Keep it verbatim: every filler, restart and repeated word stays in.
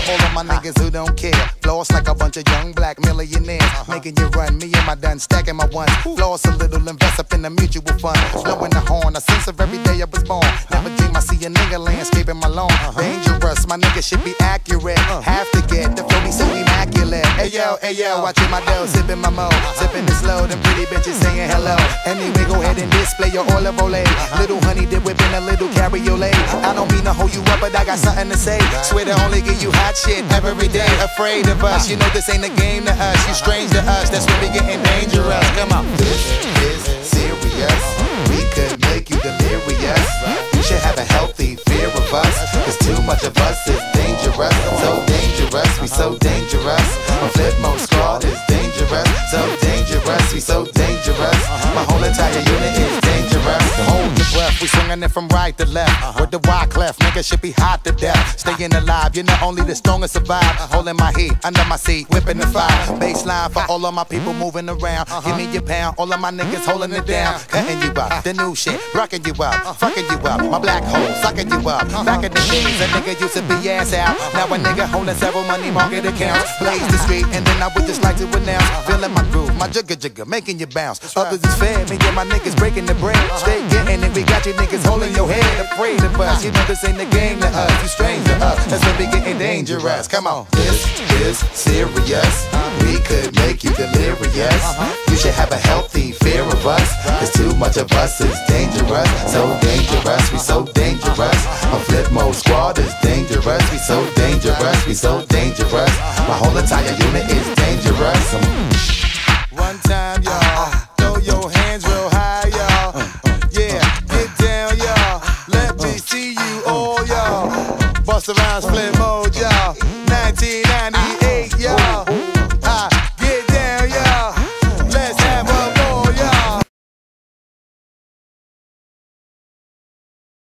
all of my niggas who don't care. Floss like a bunch of young black millionaires. Making you run, me and my done, stacking my ones. Floss a little, invest up in the mutual fund. Blowing the horn, a sense of every day I was born. Never dream I see a nigga landscaping my lawn. Dangerous, my nigga should be accurate. Have to get the flow be so immaculate. Hey yo, hey yo, watching my dough, sipping my mo. Sipping this low, them pretty bitches saying hello. Anyway, go ahead and display your olive olay. Little honey dip whipping a little cabriolet. I don't mean to hold you up, but I got something to say. Swear to only give you hot shit every day. Afraid of us, you know this ain't a game to us. You strange to us, that's when we getting dangerous. Come on. This is serious. We could make you delirious. You should have a healthy fear of us. Cause too much of us is dangerous. So dangerous, we so dangerous. My flip mode squad is dangerous. So dangerous, we so dangerous. My whole entire unit is dangerous. Hold your breath, we swinging it from right to left. With the wide clef, nigga should be hot to death. Staying alive, you're not only the strongest survive. Holding my heat under my seat, whipping the fire. Baseline for all of my people moving around. Give me your pound, all of my niggas holding it down. Cutting you up, the new shit, rocking you up, fucking you up. My black hole, sucking you up. Back in the days, a nigga used to be ass out. Now a nigga holding several money market accounts. Blaze the street, and then I would just like to announce. Feeling my groove, my jigger jigger, making you bounce. Others is fair, me and my niggas breaking the bread. Straight getting it, we got you niggas holding your head. Afraid of us, you know this ain't the game to us. You strange to us, that's when we getting dangerous. Come on. This is serious. We could make you delirious. You should have a healthy fear of us. Cause too much of us is dangerous. So dangerous, we so dangerous. A flip mode squad is dangerous. We so dangerous, we so dangerous. My whole entire unit is dangerous. One time, y'all.